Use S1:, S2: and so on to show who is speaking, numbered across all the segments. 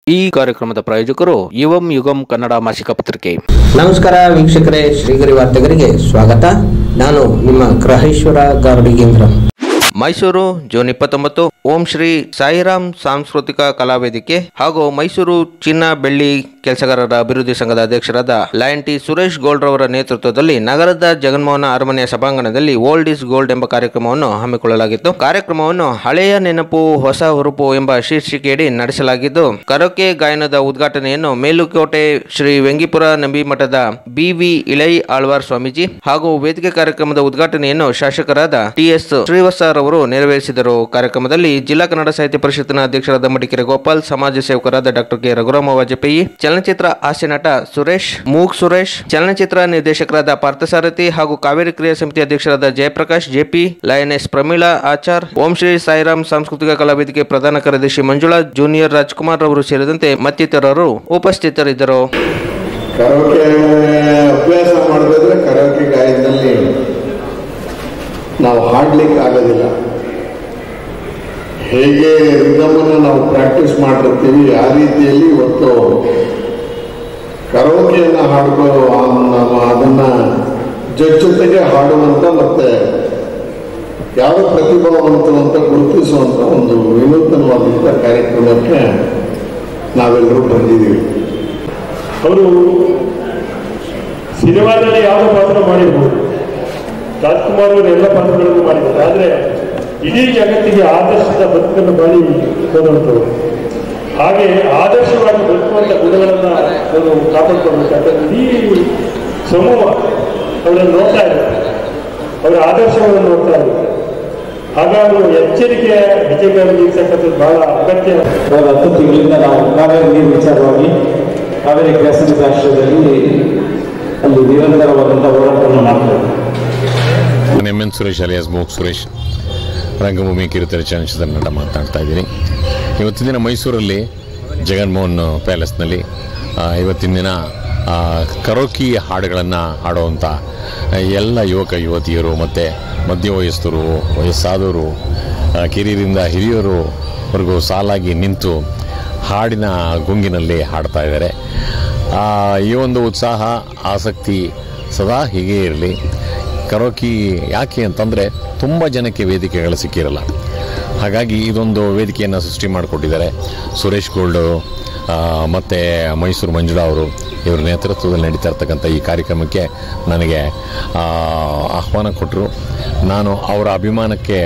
S1: ಈ ಕಾರ್ಯಕ್ರಮದ ಪ್ರಾಯೋಜಕರು ಯುವಂ ಯುಗಂ ಕನ್ನಡ ಮಾಸಿಕ ಪತ್ರಿಕೆ.
S2: ನಮಸ್ಕಾರ ವೀಕ್ಷಕರೇ, ಶ್ರೀಗರಿ ವಾರ್ತೆಗರಿಗೆ ಸ್ವಾಗತ. ನಾನು ನಿಮ್ಮ ಗ್ರಹೇಶ್ವರ ಗಾರ್ಡಿಗೇಂದ್ರ.
S1: ಮೈಸೂರು ಜೂನ್ 29 ಓಂ ಶ್ರೀ ಸಾಯಿರಾಮ್ ಸಾಂಸ್ಕೃತಿಕ ಕಲಾವೇದಿಕೆ ಹಾಗೂ ಮೈಸೂರು ಚಿನ್ನ ಬೆಳ್ಳಿ ಕೆಲಸಗಾರರ ಅಭಿವೃದ್ಧಿ ಸಂಘದ ಅಧ್ಯಕ್ಷರಾದ ಲಯನ್ ಟಿ ಸುರೇಶ್ ಗೋಲ್ಡ್ ರವರ ನೇತೃತ್ವದಲ್ಲಿ ನಗರದ ಜಗನ್ಮೋಹನ ಅರಮನೆಯ ಸಭಾಂಗಣದಲ್ಲಿ ಓಲ್ಡ್ ಇಸ್ ಗೋಲ್ಡ್ ಎಂಬ ಕಾರ್ಯಕ್ರಮವನ್ನು ಹಮ್ಮಿಕೊಳ್ಳಲಾಗಿತ್ತು. ಕಾರ್ಯಕ್ರಮವನ್ನು ಹಳೆಯ ನೆನಪು ಹೊಸ ಹುರುಪು ಎಂಬ ಶೀರ್ಷಿಕೆಯಡಿ ನಡೆಸಲಾಗಿದ್ದು, ಕರೋಕೆ ಗಾಯನದ ಉದ್ಘಾಟನೆಯನ್ನು ಮೇಲುಕೋಟೆ ಶ್ರೀ ವೆಂಗಿಪುರ ನಂಬಿಮಠದ BV ಇಳೈ ಆಳ್ವಾರ್ ಸ್ವಾಮೀಜಿ ಹಾಗೂ ವೇದಿಕೆ ಕಾರ್ಯಕ್ರಮದ ಉದ್ಘಾಟನೆಯನ್ನು ಶಾಸಕರಾದ TS ಶ್ರೀವತ್ಸ ರವರು ನೆರವೇರಿಸಿದರು. ಕಾರ್ಯಕ್ರಮದಲ್ಲಿ ಜಿಲ್ಲಾ ಕನ್ನಡ ಸಾಹಿತ್ಯ ಪರಿಷತ್ತಿನ ಅಧ್ಯಕ್ಷರಾದ ಮಡಿಕೆರೆ ಗೋಪಾಲ್, ಸಮಾಜ ಸೇವಕರಾದ ಡಾಕ್ಟರ್ ಕೆ ರಘುರಾಮ ವಾಜಪೇಯಿ, ಚಲನಚಿತ್ರ ಹಾಸ್ಯ ನಟ ಸುರೇಶ್, ಚಲನಚಿತ್ರ ನಿರ್ದೇಶಕರಾದ ಪಾರ್ಥಸಾರಥಿ ಹಾಗೂ ಕಾವೇರಿ ಕ್ರಿಯಾ ಸಮಿತಿ ಅಧ್ಯಕ್ಷರಾದ ಜಯಪ್ರಕಾಶ್ JP, ಲಯನೆಸ್ ಪ್ರಮೀಳಾ ಆಚಾರ್, ಓಂ ಶ್ರೀ ಸಾಯಿರಾಮ್ ಸಾಂಸ್ಕೃತಿಕ ಕಲಾವೇದಿಕೆ ಪ್ರಧಾನ ಕಾರ್ಯದರ್ಶಿ ಮಂಜುಳಾ, ಜೂನಿಯರ್ ರಾಜ್ಕುಮಾರ್ ಅವರು ಸೇರಿದಂತೆ ಮತ್ತಿತರರು ಉಪಸ್ಥಿತರಿದ್ದರು.
S3: ಕರೋಕೆ ಅಭ್ಯಾಸ ಮಾಡಬೇಕಾದ್ರೆ ಕರೋಕೆ ಗಾಯನದಲ್ಲಿ ನಾವು ಹಾಡ್ಲಿಕ್ಕೆ ಆಗೋದಿಲ್ಲ. ಹೇಗೆ ರಿದಮನ್ನು ನಾವು ಪ್ರಾಕ್ಟೀಸ್ ಮಾಡಿರ್ತೀವಿ ಆ ರೀತಿಯಲ್ಲಿ ಇವತ್ತು ಕರೋಕೆಯನ್ನು ಅದನ್ನು ಜೊತೆಗೆ ಹಾಡುವಂಥ ಮತ್ತೆ ಯಾವ ಪ್ರತಿಭಾವಂತರು ಅಂತ ಗುರುತಿಸುವಂಥ ಒಂದು ವಿನೂತನವಾದಂಥ ಕಾರ್ಯಕ್ರಮಕ್ಕೆ ನಾವೆಲ್ಲರೂ ಬಂದಿದ್ದೀವಿ.
S4: ಅವರು ಸಿನಿಮಾದಲ್ಲಿ ಯಾವ ಪಾತ್ರ ಮಾಡಿರ್ಬೋದು, ರಾಜ್ಕುಮಾರ್ ಅವರು ಎಲ್ಲ ಪಾತ್ರಗಳನ್ನು ಮಾಡಿದ್ದಾರೆ. ಆದರೆ ಇಡೀ ಜಗತ್ತಿಗೆ ಆದರ್ಶದ ಬದುಕನ್ನು ಬಾಳಿ ಹೋದಂಥವ್ರು. ಹಾಗೆ ಆದರ್ಶವಾಗಿ ಬದುಕುವಂಥ ಗುಣಗಳನ್ನು ಅವರು ಕಾಪಾಡ್ಕೊಳ್ಬೇಕಾದ್ರೆ ಇಡೀ ಸಮೂಹ ಅವರನ್ನು ನೋಡ್ತಾ ಇದ್ದಾರೆ, ಅವರ ಆದರ್ಶಗಳನ್ನು ನೋಡ್ತಾ ಇದ್ದಾರೆ. ಹಾಗಾಗಿ ಎಚ್ಚರಿಕೆಯ ಹೆಜ್ಜೆಗಳನ್ನು ಇರ್ತಕ್ಕಂಥದ್ದು ಬಹಳ ಅಗತ್ಯ.
S5: 10 ತಿಂಗಳಿಂದ ನಾವು ಕಾವೇರಿ ನೀರು ವಿಚಾರವಾಗಿ ಕಾವೇರಿ ಕ್ರಿಯಾಸಮಿತಿ ರಾಷ್ಟ್ರದಲ್ಲಿ ಅಲ್ಲಿ ನಿರಂತರವಾದಂಥ ಹೋರಾಟವನ್ನು ಮಾಡ್ತಾರೆ.
S6: MN ಸುರೇಶ್ ಅಲಿಯಾಸ್ ಮೂಕ್ ಸುರೇಶ್, ರಂಗಭೂಮಿ ಕಿರುತೆರೆ ಚಲನಚಿತ್ರ ನಟ ಮಾತನಾಡ್ತಾ ಇದ್ದೀನಿ. ಇವತ್ತಿನ ದಿನ ಮೈಸೂರಲ್ಲಿ ಜಗನ್ಮೋಹನ್ ಪ್ಯಾಲೇಸ್ನಲ್ಲಿ ಇವತ್ತಿನ ದಿನ ಕರೋಕಿ ಹಾಡುಗಳನ್ನು ಹಾಡುವಂಥ ಎಲ್ಲ ಯುವಕ ಯುವತಿಯರು ಮತ್ತು ಮಧ್ಯವಯಸ್ಕರು, ವಯಸ್ಸಾದವರು, ಕಿರಿಯರಿಂದ ಹಿರಿಯರುವರೆಗೂ ಸಾಲಾಗಿ ನಿಂತು ಹಾಡಿನ ಗುಂಗಿನಲ್ಲಿ ಹಾಡ್ತಾ ಇದ್ದಾರೆ. ಈ ಒಂದು ಉತ್ಸಾಹ ಆಸಕ್ತಿ ಸದಾ ಹೀಗೇ ಇರಲಿ. ಕರೋಕಿ ಯಾಕೆ ಅಂತಂದರೆ ತುಂಬ ಜನಕ್ಕೆ ವೇದಿಕೆಗಳು ಸಿಕ್ಕಿರಲ್ಲ, ಹಾಗಾಗಿ ಇದೊಂದು ವೇದಿಕೆಯನ್ನು ಸೃಷ್ಟಿ ಮಾಡಿಕೊಟ್ಟಿದ್ದಾರೆ. ಸುರೇಶ್ ಗೋಲ್ಡು ಮತ್ತು ಮೈಸೂರು ಮಂಜುಳಾ ಅವರು ಇವ್ರ ನೇತೃತ್ವದಲ್ಲಿ ನಡೀತಾ ಇರ್ತಕ್ಕಂಥ ಈ ಕಾರ್ಯಕ್ರಮಕ್ಕೆ ನನಗೆ ಆಹ್ವಾನ ಕೊಟ್ಟರು. ನಾನು ಅವರ ಅಭಿಮಾನಕ್ಕೆ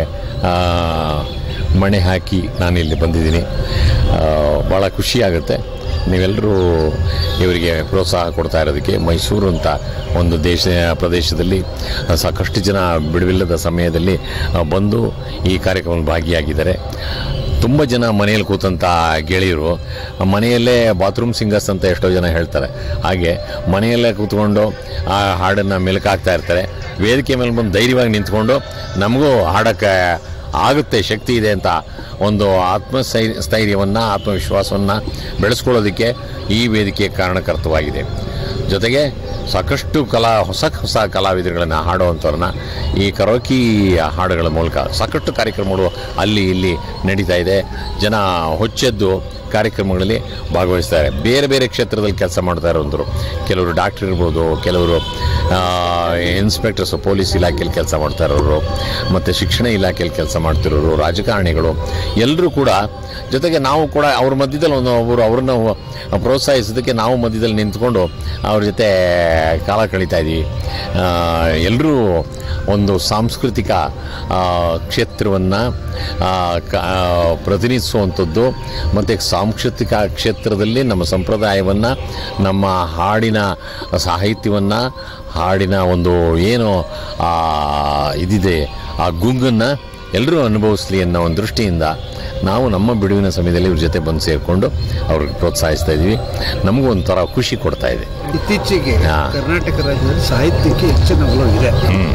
S6: ಮಣೆ ಹಾಕಿ ನಾನಿಲ್ಲಿ ಬಂದಿದ್ದೀನಿ. ಭಾಳ ಖುಷಿಯಾಗುತ್ತೆ. ನೀವೆಲ್ಲರೂ ಇವರಿಗೆ ಪ್ರೋತ್ಸಾಹ ಕೊಡ್ತಾ ಇರೋದಕ್ಕೆ. ಮೈಸೂರು ಅಂತ ಒಂದು ಪ್ರದೇಶದಲ್ಲಿ ಸಾಕಷ್ಟು ಜನ ಬಿಡುವಿಲ್ಲದ ಸಮಯದಲ್ಲಿ ಬಂದು ಈ ಕಾರ್ಯಕ್ರಮದಲ್ಲಿ ಭಾಗಿಯಾಗಿದ್ದಾರೆ. ತುಂಬ ಜನ ಮನೆಯಲ್ಲಿ ಕೂತಂಥ ಗೆಳೆಯರು ಮನೆಯಲ್ಲೇ ಬಾತ್ರೂಮ್ ಸಿಂಗರ್ಸ್ ಅಂತ ಎಷ್ಟೋ ಜನ ಹೇಳ್ತಾರೆ. ಹಾಗೆ ಮನೆಯಲ್ಲೇ ಕೂತ್ಕೊಂಡು ಆ ಹಾಡನ್ನು ಮೆಲುಕಾಗ್ತಾ ಇರ್ತಾರೆ. ವೇದಿಕೆ ಮೇಲೆ ಬಂದು ಧೈರ್ಯವಾಗಿ ನಿಂತ್ಕೊಂಡು ನಮಗೂ ಹಾಡೋಕ್ಕೆ ಆಗುತ್ತೆ, ಶಕ್ತಿ ಇದೆ ಅಂತ ಒಂದು ಆತ್ಮಸ್ಥೈರ್ಯವನ್ನು ಆತ್ಮವಿಶ್ವಾಸವನ್ನು ಬೆಳೆಸ್ಕೊಳ್ಳೋದಕ್ಕೆ ಈ ವೇದಿಕೆ ಕಾರಣಕರ್ತವಾಗಿದೆ. ಜೊತೆಗೆ ಸಾಕಷ್ಟು ಹೊಸ ಕಲಾವಿದರುಗಳನ್ನು ಹಾಡುವಂಥವ್ರನ್ನ ಈ ಕರೋಕಿ ಹಾಡುಗಳ ಮೂಲಕ ಸಾಕಷ್ಟು ಕಾರ್ಯಕ್ರಮಗಳು ಅಲ್ಲಿ ಇಲ್ಲಿ ನಡೀತಾ ಇದೆ. ಜನ ಹೊಚ್ಚೆದ್ದು ಕಾರ್ಯಕ್ರಮಗಳಲ್ಲಿ ಭಾಗವಹಿಸ್ತಾರೆ. ಬೇರೆ ಬೇರೆ ಕ್ಷೇತ್ರದಲ್ಲಿ ಕೆಲಸ ಮಾಡ್ತಾ ಇರೋಂಥವ್ರು, ಕೆಲವರು ಡಾಕ್ಟರ್ ಇರ್ಬೋದು, ಕೆಲವರು ಇನ್ಸ್ಪೆಕ್ಟರ್ಸು ಪೊಲೀಸ್ ಇಲಾಖೆಯಲ್ಲಿ ಕೆಲಸ ಮಾಡ್ತಾ ಇರೋರು, ಮತ್ತು ಶಿಕ್ಷಣ ಇಲಾಖೆಯಲ್ಲಿ ಕೆಲಸ ಮಾಡ್ತಿರೋರು, ರಾಜಕಾರಣಿಗಳು ಎಲ್ಲರೂ ಕೂಡ. ಜೊತೆಗೆ ನಾವು ಕೂಡ ಅವ್ರ ಮಧ್ಯದಲ್ಲಿ ಒಬ್ಬರು ಅವ್ರನ್ನ ಪ್ರೋತ್ಸಾಹಿಸೋದಕ್ಕೆ ನಾವು ಮಧ್ಯದಲ್ಲಿ ನಿಂತ್ಕೊಂಡು ಅವ್ರ ಜೊತೆ ಕಾಲ ಕಳೀತಾ ಇದ್ದೀವಿ. ಎಲ್ಲರೂ ಒಂದು ಸಾಂಸ್ಕೃತಿಕ ಕ್ಷೇತ್ರವನ್ನು ಪ್ರತಿನಿಧಿಸುವಂಥದ್ದು ಮತ್ತು ಸಾಂಸ್ಕೃತಿಕ ಕ್ಷೇತ್ರದಲ್ಲಿ ನಮ್ಮ ಸಂಪ್ರದಾಯವನ್ನು, ನಮ್ಮ ಹಾಡಿನ ಸಾಹಿತ್ಯವನ್ನು, ಹಾಡಿನ ಒಂದು ಏನು ಇದಿದೆ ಆ ಗುಂಗನ್ನು ಎಲ್ಲರೂ ಅನುಭವಿಸಲಿ ಅನ್ನೋ ಒಂದು ದೃಷ್ಟಿಯಿಂದ ನಾವು ನಮ್ಮ ಬಿಡುವಿನ ಸಮಯದಲ್ಲಿ ಇವ್ರ ಜೊತೆ ಬಂದು ಸೇರಿಕೊಂಡು ಅವ್ರಿಗೆ ಪ್ರೋತ್ಸಾಹಿಸ್ತಾ ಇದ್ದೀವಿ. ನಮಗೂ ಒಂಥರ ಖುಷಿ ಕೊಡ್ತಾ ಇದೆ.
S7: ಇತ್ತೀಚೆಗೆ ಕರ್ನಾಟಕ ರಾಜ್ಯದಲ್ಲಿ ಸಾಹಿತ್ಯಕ್ಕೆ ಹೆಚ್ಚಿನ ಒಲವು ಇದೆ.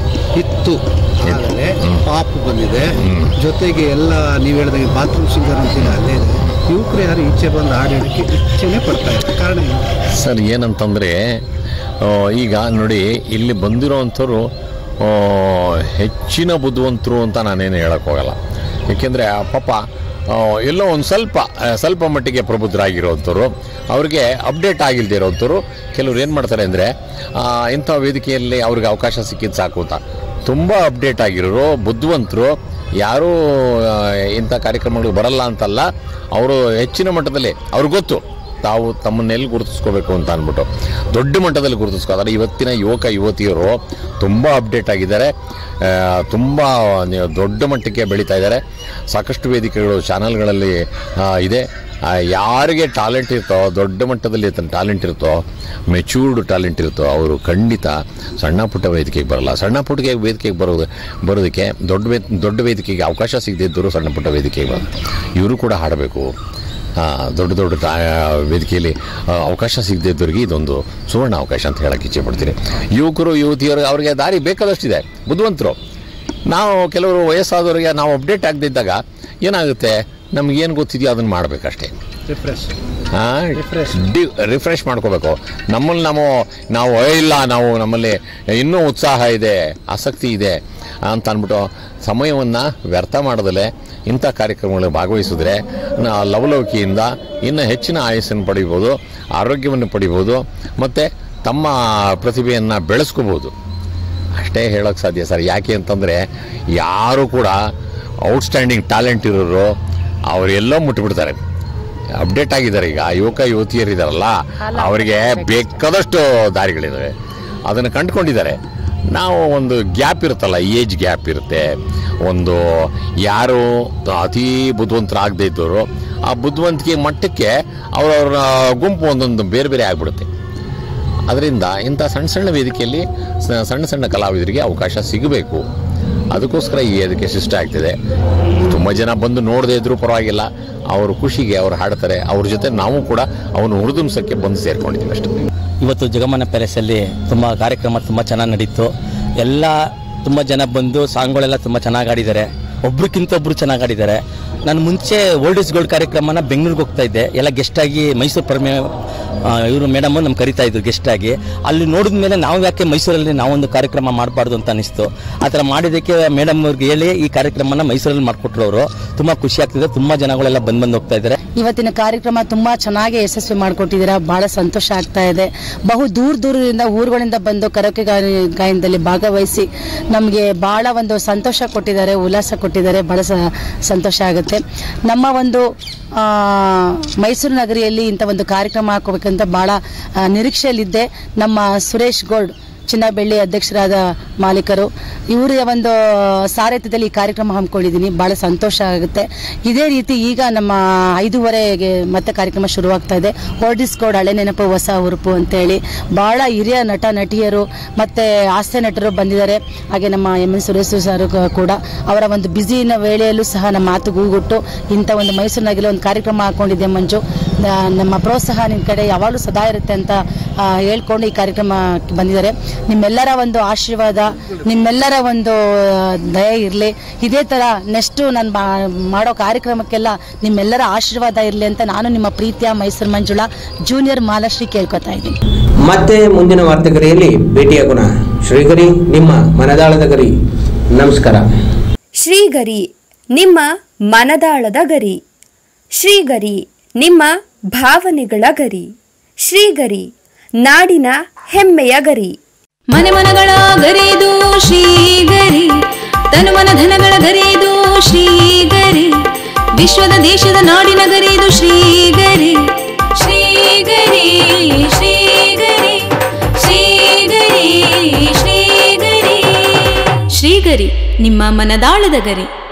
S7: ಪಾಪ್ ಬಂದಿದೆ, ಜೊತೆಗೆ ಎಲ್ಲ ನೀವು ಹೇಳಿದಾಗೆ ಬಾತ್ರೂಮ್ ಸಿಂಗರ್ ಅಂತಿಲ್ಲ, ಅಲ್ಲೇ ಇದೆ. ಯುವಕರು ಯಾರು ಈಚೆ ಬಂದು ಹಾಡೋದಕ್ಕೆ ಇಚ್ಛೆನೇ ಪಡ್ತಾ ಇದೆ. ಕಾರಣ
S6: ಸರ್ ಏನಂತಂದರೆ, ಈಗ ನೋಡಿ ಇಲ್ಲಿ ಬಂದಿರೋವಂಥವ್ರು ಹೆಚ್ಚಿನ ಬುದ್ಧಿವಂತರು ಅಂತ ನಾನೇನು ಹೇಳೋಕ್ಕೋಗಲ್ಲ. ಏಕೆಂದರೆ ಪಾಪ ಎಲ್ಲೋ ಒಂದು ಸ್ವಲ್ಪ ಮಟ್ಟಿಗೆ ಪ್ರಬುದ್ಧರಾಗಿರೋವಂಥವ್ರು, ಅವ್ರಿಗೆ ಅಪ್ಡೇಟ್ ಆಗಿಲ್ಲದೆ ಇರೋವಂಥವ್ರು ಕೆಲವ್ರು ಏನು ಮಾಡ್ತಾರೆ ಅಂದರೆ ಇಂಥ ವೇದಿಕೆಯಲ್ಲಿ ಅವ್ರಿಗೆ ಅವಕಾಶ ಸಿಕ್ಕಿದ್ದು ಸಾಕು ಅಂತ. ತುಂಬ ಅಪ್ಡೇಟ್ ಆಗಿರೋರು ಬುದ್ಧಿವಂತರು ಯಾರೂ ಇಂಥ ಕಾರ್ಯಕ್ರಮಗಳು ಬರಲ್ಲ ಅಂತಲ್ಲ, ಅವರು ಹೆಚ್ಚಿನ ಮಟ್ಟದಲ್ಲಿ ಅವ್ರಿಗೆ ಗೊತ್ತು ತಾವು ತಮ್ಮನ್ನೆಲ್ಲಿ ಗುರುತಿಸ್ಕೋಬೇಕು ಅಂತ ಅಂದ್ಬಿಟ್ಟು ದೊಡ್ಡ ಮಟ್ಟದಲ್ಲಿ ಗುರುತಿಸ್ಕೋತಾರೆ. ಇವತ್ತಿನ ಯುವತಿಯರು ತುಂಬ ಅಪ್ಡೇಟ್ ಆಗಿದ್ದಾರೆ, ತುಂಬ ದೊಡ್ಡ ಮಟ್ಟಕ್ಕೆ ಬೆಳೀತಾ ಇದ್ದಾರೆ. ಸಾಕಷ್ಟು ವೇದಿಕೆಗಳು ಚಾನಲ್ಗಳಲ್ಲಿ ಇದೆ. ಯಾರಿಗೆ ಟ್ಯಾಲೆಂಟ್ ಇರ್ತೋ, ದೊಡ್ಡ ಮಟ್ಟದಲ್ಲಿ ಟ್ಯಾಲೆಂಟ್ ಇರುತ್ತೋ, ಮೆಚ್ಯೂರ್ಡ್ ಟ್ಯಾಲೆಂಟ್ ಇರುತ್ತೋ, ಅವರು ಖಂಡಿತ ಸಣ್ಣ ಪುಟ್ಟ ವೇದಿಕೆಗೆ ಬರಲ್ಲ. ಸಣ್ಣ ಪುಟ್ಟ ವೇದಿಕೆಗೆ ಬರೋದಕ್ಕೆ ದೊಡ್ಡ ವೇದಿಕೆಗೆ ಅವಕಾಶ ಸಿಗದೇ ಇದ್ದರು ಸಣ್ಣ ಪುಟ್ಟ ವೇದಿಕೆಗೆ ಬರೋದು. ಇವರು ಕೂಡ ಹಾಡಬೇಕು. ದೊಡ್ಡ ವೇದಿಕೆಯಲ್ಲಿ ಅವಕಾಶ ಸಿಗದೇ ಇದ್ದವ್ರಿಗೆ ಇದೊಂದು ಸುವರ್ಣ ಅವಕಾಶ ಅಂತ ಹೇಳಕ್ಕೆ ಇಚ್ಛೆ ಪಡ್ತೀನಿ. ಯುವಕರು ಯುವತಿಯರು ಅವ್ರಿಗೆ ದಾರಿ ಬೇಕಾದಷ್ಟಿದೆ, ಬುದ್ಧಿವಂತರು. ನಾವು ಕೆಲವರು ವಯಸ್ಸಾದವರಿಗೆ ನಾವು ಅಪ್ಡೇಟ್ ಆಗದೇ ಇದ್ದಾಗ ಏನಾಗುತ್ತೆ, ನಮಗೇನು ಗೊತ್ತಿದೆಯೋ ಅದನ್ನು ಮಾಡಬೇಕಷ್ಟೇ. ರಿಫ್ರೆಶ್ ಮಾಡ್ಕೋಬೇಕು. ನಮ್ಮಲ್ಲಿ ನಾವು ಇಲ್ಲ, ನಮ್ಮಲ್ಲಿ ಇನ್ನೂ ಉತ್ಸಾಹ ಇದೆ, ಆಸಕ್ತಿ ಇದೆ ಅಂತ ಅಂದ್ಬಿಟ್ಟು ಸಮಯವನ್ನು ವ್ಯರ್ಥ ಮಾಡದಲೇ ಇಂಥ ಕಾರ್ಯಕ್ರಮಗಳಲ್ಲಿ ಭಾಗವಹಿಸಿದ್ರೆ ಲವಲವಿಕೆಯಿಂದ ಇನ್ನೂ ಹೆಚ್ಚಿನ ಆಯಸ್ಸನ್ನು ಪಡಿಬೋದು, ಆರೋಗ್ಯವನ್ನು ಪಡಿಬೋದು, ಮತ್ತು ತಮ್ಮ ಪ್ರತಿಭೆಯನ್ನು ಬೆಳೆಸ್ಕೋಬೋದು. ಅಷ್ಟೇ ಹೇಳೋಕ್ಕೆ ಸಾಧ್ಯ ಸರ್. ಯಾಕೆ ಅಂತಂದರೆ ಯಾರು ಕೂಡ ಔಟ್ಸ್ಟ್ಯಾಂಡಿಂಗ್ ಟ್ಯಾಲೆಂಟ್ ಇರೋರು ಅವರೆಲ್ಲೋ ಮುಟ್ಟಿಬಿಡ್ತಾರೆ. ಅಪ್ಡೇಟ್ ಆಗಿದ್ದಾರೆ. ಈಗ ಯುವತಿಯರಿದ್ದಾರಲ್ಲ, ಅವರಿಗೆ ಬೇಕಾದಷ್ಟು ದಾರಿಗಳಿದ್ದಾವೆ, ಅದನ್ನು ಕಂಡುಕೊಂಡಿದ್ದಾರೆ. ನಾವು ಒಂದು ಗ್ಯಾಪ್ ಇರುತ್ತಲ್ಲ, ಏಜ್ ಗ್ಯಾಪ್ ಇರುತ್ತೆ. ಒಂದು ಯಾರು ಅತೀ ಬುದ್ಧಿವಂತರಾಗದೇ ಇದ್ದವರು ಆ ಬುದ್ಧಿವಂತಿಕೆ ಮಟ್ಟಕ್ಕೆ ಅವರವರ ಗುಂಪು ಒಂದೊಂದು ಬೇರೆ ಬೇರೆ ಆಗಿಬಿಡುತ್ತೆ. ಅದರಿಂದ ಇಂಥ ಸಣ್ಣ ವೇದಿಕೆಯಲ್ಲಿ ಸಣ್ಣ ಕಲಾವಿದರಿಗೆ ಅವಕಾಶ ಸಿಗಬೇಕು. ಅದಕ್ಕೋಸ್ಕರ ಈ ವೇದಿಕೆ ಸೃಷ್ಟಿ ಆಗ್ತಿದೆ. ತುಂಬ ಜನ ಬಂದು ನೋಡದೇ ಇದ್ರೂ ಪರವಾಗಿಲ್ಲ, ಅವ್ರ ಖುಷಿಗೆ ಅವ್ರು ಹಾಡ್ತಾರೆ. ಅವ್ರ ಜೊತೆ ನಾವು ಕೂಡ ಅವನು ಹುರಿದುಂಬಿಸೋಕ್ಕೆ ಬಂದು ಸೇರ್ಕೊಂಡಿದ್ದೀವಿ ಅಷ್ಟೇ.
S8: ಇವತ್ತು ಜಗಮನ ಪ್ಯಾಲೇಸಲ್ಲಿ ತುಂಬ ಕಾರ್ಯಕ್ರಮ ತುಂಬ ಚೆನ್ನಾಗಿ ನಡೀತು. ಎಲ್ಲ ತುಂಬ ಜನ ಬಂದು ಸಾಂಗ್ಗಳೆಲ್ಲ ತುಂಬ ಚೆನ್ನಾಗಿ ಆಡಿದ್ದಾರೆ, ಒಬ್ರಿಗಿಂತ ಒಬ್ರು ಚೆನ್ನಾಗಿ ಆಡಿದ್ದಾರೆ. ನಾನು ಮುಂಚೆ ಓಲ್ಡ್ ಈಸ್ ಗೋಲ್ಡ್ ಕಾರ್ಯಕ್ರಮನ ಬೆಂಗಳೂರಿಗೆ ಹೋಗ್ತಾ ಇದ್ದೆ, ಎಲ್ಲ ಗೆಸ್ಟಾಗಿ ಮೈಸೂರು ಇವರು ಮೇಡಮು ನಮ್ಗೆ ಕರಿತಾ ಇದ್ರು ಗೆಸ್ಟಾಗಿ. ಅಲ್ಲಿ ನೋಡಿದ ಮೇಲೆ ನಾವು ಯಾಕೆ ಮೈಸೂರಲ್ಲಿ ನಾವೊಂದು ಕಾರ್ಯಕ್ರಮ ಮಾಡಬಾರ್ದು ಅಂತ ಅನಿಸ್ತು. ಆ ಥರ ಮಾಡಿದ್ದಕ್ಕೆ ಮೇಡಮ್ ಅವ್ರಿಗೆ ಹೇಳಿ ಈ ಕಾರ್ಯಕ್ರಮನ ಮೈಸೂರಲ್ಲಿ ಮಾಡಿಕೊಟ್ರು. ಅವರು ತುಂಬ ಖುಷಿ ಆಗ್ತಿದೆ. ತುಂಬ ಜನಗಳೆಲ್ಲ ಬಂದು ಹೋಗ್ತಾ ಇದ್ದಾರೆ.
S9: ಇವತ್ತಿನ ಕಾರ್ಯಕ್ರಮ ತುಂಬ ಚೆನ್ನಾಗಿ ಯಶಸ್ವಿ ಮಾಡಿಕೊಟ್ಟಿದ್ದೀರಾ, ಬಹಳ ಸಂತೋಷ ಆಗ್ತಾ ಇದೆ. ಬಹು ದೂರದಿಂದ ಊರುಗಳಿಂದ ಬಂದು ಕರೋಕೆ ಗಾಯನದಲ್ಲಿ ಭಾಗವಹಿಸಿ ನಮಗೆ ಬಹಳ ಒಂದು ಸಂತೋಷ ಕೊಟ್ಟಿದ್ದಾರೆ, ಉಲ್ಲಾಸ ಕೊಟ್ಟಿದ್ದಾರೆ. ಬಹಳ ಸಂತೋಷ ಆಗುತ್ತೆ. ನಮ್ಮ ಒಂದು ಮೈಸೂರು ನಗರಿಯಲ್ಲಿ ಇಂಥ ಒಂದು ಕಾರ್ಯಕ್ರಮ ಹಾಕೋಬೇಕಂತ ಬಹಳ ನಿರೀಕ್ಷೆಯಲ್ಲಿದ್ದೆ. ನಮ್ಮ ಸುರೇಶ್ ಗೋಲ್ಡ್ ಚಿನ್ನ ಬೆಳ್ಳಿ ಅಧ್ಯಕ್ಷರಾದ ಮಾಲೀಕರು ಇವರ ಒಂದು ಸಾರಥ್ಯದಲ್ಲಿ ಈ ಕಾರ್ಯಕ್ರಮ ಹಮ್ಮಿಕೊಂಡಿದ್ದೀನಿ. ಭಾಳ ಸಂತೋಷ ಆಗುತ್ತೆ. ಇದೇ ರೀತಿ ಈಗ ನಮ್ಮ 5:30ಗೆ ಮತ್ತೆ ಕಾರ್ಯಕ್ರಮ ಶುರುವಾಗ್ತಾ ಇದೆ. ಓಲ್ಡ್ ಈಸ್ ಗೋಲ್ಡ್ ಹಳೆ ನೆನಪು ಹೊಸ ಹುರುಪು ಅಂತೇಳಿ ಭಾಳ ಹಿರಿಯ ನಟ ನಟಿಯರು ಮತ್ತು ಹಾಸ್ಯ ನಟರು ಬಂದಿದ್ದಾರೆ. ಹಾಗೆ ನಮ್ಮ ಎಂ.ಎನ್. ಸುರೇಶ್ ಸರ್ ಕೂಡ ಅವರ ಒಂದು ಬ್ಯುಸಿನ ವೇಳೆಯಲ್ಲೂ ಸಹ ನಮ್ಮ ಮಾತು ಗೂಗುಟ್ಟು ಇಂಥ ಒಂದು ಮೈಸೂರಿನಾಗೆಲ್ಲ ಒಂದು ಕಾರ್ಯಕ್ರಮ ಹಾಕ್ಕೊಂಡಿದ್ದೆ ಮಂಜು. ನಮ್ಮ ಪ್ರೋತ್ಸಾಹ ನಿಮ್ಮ ಕಡೆ ಯಾವಾಗಲೂ ಸದಾ ಇರುತ್ತೆ ಅಂತ ಹೇಳ್ಕೊಂಡು ಈ ಕಾರ್ಯಕ್ರಮಕ್ಕೆ ಬಂದಿದ್ದಾರೆ. ನಿಮ್ಮೆಲ್ಲರ ಒಂದು ಆಶೀರ್ವಾದ, ನಿಮ್ಮೆಲ್ಲರ ಒಂದು ದಯ ಇರಲಿ. ಇದೇ ಥರ ನೆಕ್ಸ್ಟು ನಾನು ಮಾಡೋ ಕಾರ್ಯಕ್ರಮಕ್ಕೆಲ್ಲ ನಿಮ್ಮೆಲ್ಲರ ಆಶೀರ್ವಾದ ಇರಲಿ ಅಂತ ನಾನು ನಿಮ್ಮ ಪ್ರೀತಿಯ ಮೈಸೂರು ಮಂಜುಳಾ ಜೂನಿಯರ್ ಮಾಲಾಶ್ರೀ ಕೇಳ್ಕೊತಾ ಇದ್ದೀನಿ.
S2: ಮತ್ತೆ ಮುಂದಿನ ವಾರ್ತೆಗರಿಯಲ್ಲಿ ಭೇಟಿಯಾಗೋಣ. ಶ್ರೀಗರಿ, ನಿಮ್ಮ ಮನದಾಳದ ಗರಿ. ನಮಸ್ಕಾರ.
S10: ಶ್ರೀಗರಿ, ನಿಮ್ಮ ಮನದಾಳದ ಗರಿ. ಶ್ರೀಗರಿ, ನಿಮ್ಮ ಭಾವನೆಗಳ ಗರಿ. ಶ್ರೀಗರಿ, ನಾಡಿನ ಹೆಮ್ಮೆಯ ಗರಿ.
S11: ಮನೆ ಮನಗಳ ಗರಿದು ಶ್ರೀಗರಿ, ತನು ಮನ ಧನಗಳ ಗರಿದು ಶ್ರೀಗರಿ, ವಿಶ್ವದ ದೇಶದ ನಾಡಿನ ಗರಿದು ಶ್ರೀಗರಿ. ಶ್ರೀಗರಿ ಶ್ರೀಗರಿ ಶ್ರೀಗರಿ ಶ್ರೀಗರಿ ಶ್ರೀಗರಿ, ನಿಮ್ಮ ಮನದಾಳದ ಗರಿ.